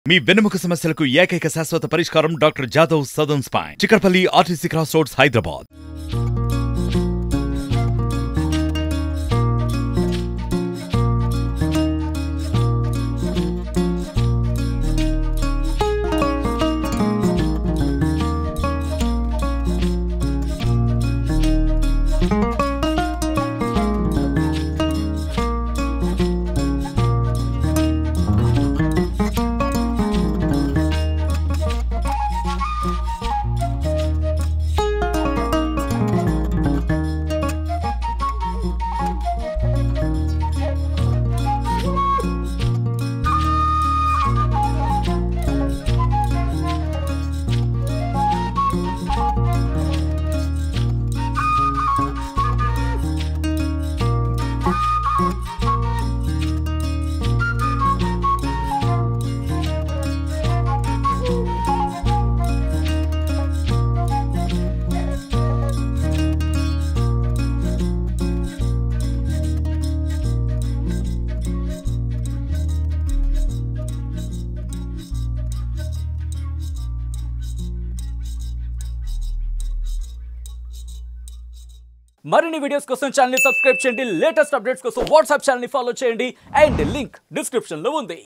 మీ వెన్నెముక సమస్యలకు ఏకైక శాశ్వత పరిష్కారం doctor Jadhav Southern Spine, Chikkadpally RTC cross roads, Hyderabad. మరిన్ని వీడియోస్ కోసం ఛానల్ ని సబ్స్క్రైబ్ చేయండి. లేటెస్ట్ అప్డేట్స్ కోసం వాట్సాప్ ఛానల్ ని ఫాలో చేయండి. అండ్ లింక్ డిస్క్రిప్షన్ లో ఉంది.